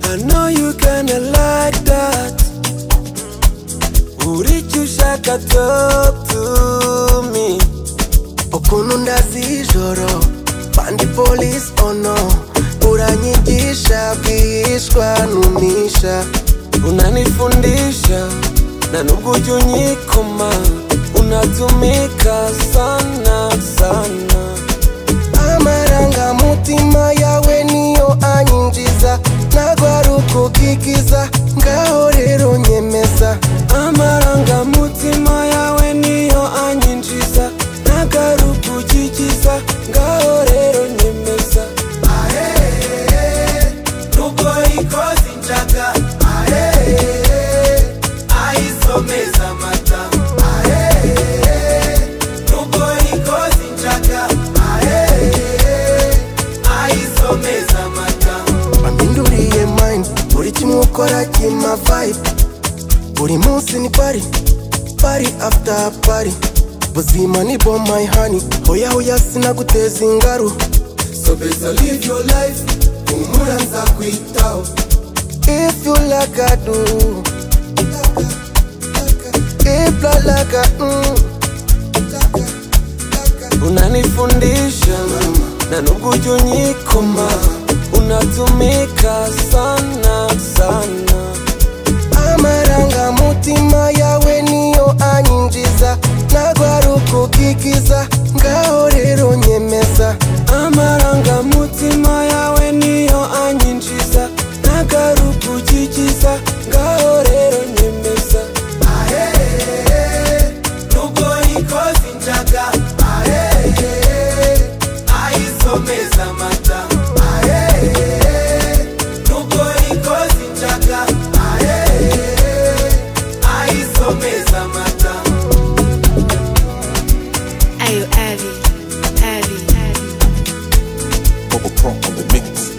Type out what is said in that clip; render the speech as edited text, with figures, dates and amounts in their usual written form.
I know you gonna like that. Uricho ushaka talk to me. Ukuntu ndazijoro bandi police ono uranyigisha bwishwa numisha unanifundisha na nubwo ujya unyikoma unatumika sana sana. Amarangamutima yawe niyo anyinjiza ntabwo ari ukukikiza ngaho rero nyemeza. Amarangamutima yawe niyo anyinjiza ntabwo ari ukukikiza ngaho rero nyemeza. Nubwo ikoze injaga ayisomeza amata. Nubwo ikoze injaga ayisomeza amata. Baminduriye mind buri kimwe ukora kima vibe. Buri munsi ni party after party. Buzima ni bomb my honey. Hoya hoya sinaguteza ingaru. So better live your life. Umura nzakwitaho. If you like I do. If like I unanifundisha na nubwo ujya unyikoma unatumika sana sana. Amarangamutima yawe niyo anyinjiza ntabwo ari ukukikiza ngaho rero nyemeza. Amarangamutima yawe niyo anyinjiza ntabwo ari ukukikiza ngaho rero nyemeza. Nubwo ikoze injaga ayisomeza amata. Nubwo ikoze injaga ayisomeza amata. Ayo Abby. Bubba Pro on the mix.